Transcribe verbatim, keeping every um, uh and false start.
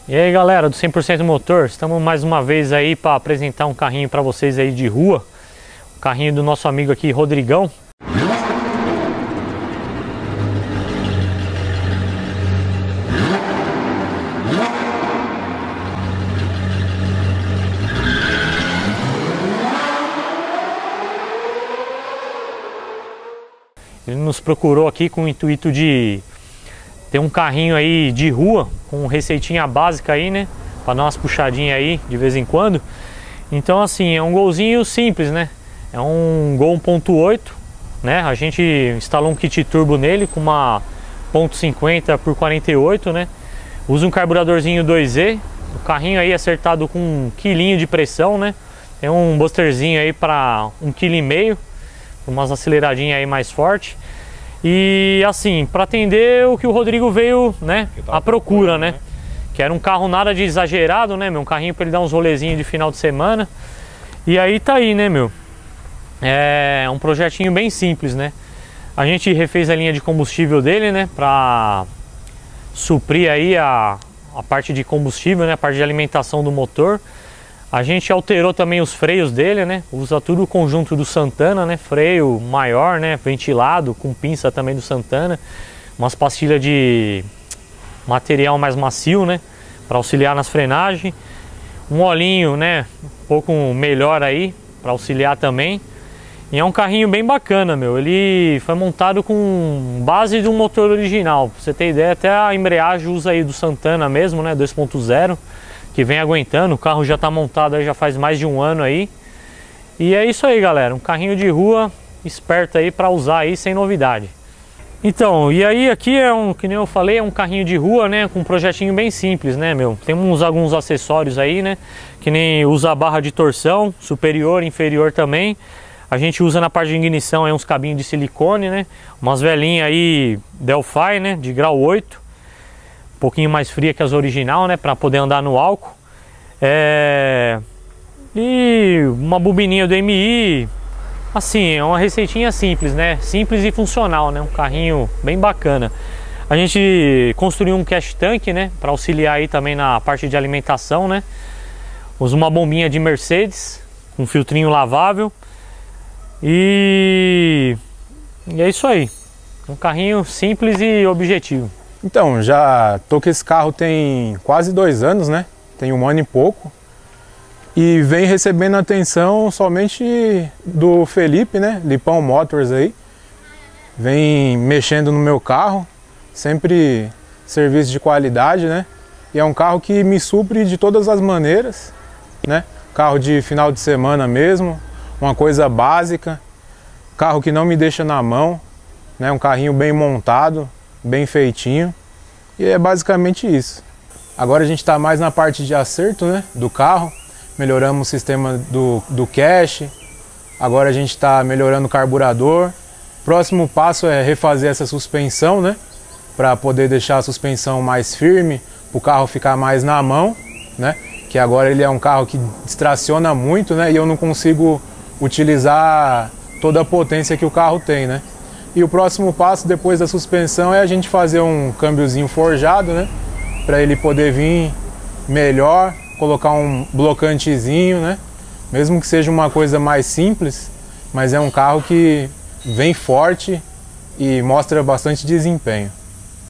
E aí galera do cem por cento Motor, estamos mais uma vez aí para apresentar um carrinho para vocês aí de rua. O carrinho do nosso amigo aqui, Rodrigão. Ele nos procurou aqui com o intuito de ter um carrinho aí de rua, com receitinha básica aí, né? Para dar umas puxadinhas aí de vez em quando. Então assim, é um golzinho simples, né? É um Gol um ponto oito, né? A gente instalou um kit turbo nele com uma ponto cinquenta por quarenta e oito, né? Usa um carburadorzinho dois E. O carrinho aí acertado com um quilinho de pressão, né? Tem um busterzinho aí para um quilo e meio. Umas aceleradinhas aí mais forte. E assim, para atender o que o Rodrigo veio, né, à procura, né? Que era um carro nada de exagerado, né, meu? Um carrinho para ele dar uns rolezinhos de final de semana. E aí tá aí, né, meu? É um projetinho bem simples, né? A gente refez a linha de combustível dele, né, para suprir aí a, a parte de combustível, né, a parte de alimentação do motor. A gente alterou também os freios dele, né? Usa tudo o conjunto do Santana, né? Freio maior, né? Ventilado, com pinça também do Santana. Umas pastilhas de material mais macio, né? Para auxiliar nas frenagens. Um olhinho, né? Um pouco melhor aí, para auxiliar também. E é um carrinho bem bacana, meu. Ele foi montado com base de um motor original. Pra você ter ideia, até a embreagem usa aí do Santana mesmo, né? dois ponto zero. Que vem aguentando, o carro já está montado aí já faz mais de um ano aí. E é isso aí, galera, um carrinho de rua esperto aí para usar aí sem novidade. Então, e aí aqui é um, que nem eu falei, é um carrinho de rua, né, com um projetinho bem simples, né, meu. Temos alguns acessórios aí, né, que nem usa a barra de torção, superior, inferior também. A gente usa na parte de ignição aí uns cabinhos de silicone, né, umas velinhas aí Delphi, né, de grau oito. Um pouquinho mais fria que as original, né, para poder andar no álcool. É... E uma bobininha do M I. Assim, é uma receitinha simples, né? Simples e funcional, né? Um carrinho bem bacana. A gente construiu um cash tank, né, para auxiliar aí também na parte de alimentação, né? Usa uma bombinha de Mercedes com filtrinho lavável. E... e é isso aí. Um carrinho simples e objetivo. Então, já tô com esse carro tem quase dois anos, né? Tem um ano e pouco. E vem recebendo atenção somente do Felipe, né? Lipão Motors aí. Vem mexendo no meu carro. Sempre serviço de qualidade, né? E é um carro que me supre de todas as maneiras, né? Carro de final de semana mesmo. Uma coisa básica. Carro que não me deixa na mão, né? Um carrinho bem montado, bem feitinho, e é basicamente isso. Agora a gente está mais na parte de acerto, né, do carro. Melhoramos o sistema do, do cache. Agora a gente está melhorando o carburador. Próximo passo é refazer essa suspensão, né, para poder deixar a suspensão mais firme, para o carro ficar mais na mão, né, que agora ele é um carro que distraciona muito, né, e eu não consigo utilizar toda a potência que o carro tem, né. E o próximo passo depois da suspensão é a gente fazer um câmbiozinho forjado, né? Para ele poder vir melhor, colocar um blocantezinho, né? Mesmo que seja uma coisa mais simples, mas é um carro que vem forte e mostra bastante desempenho.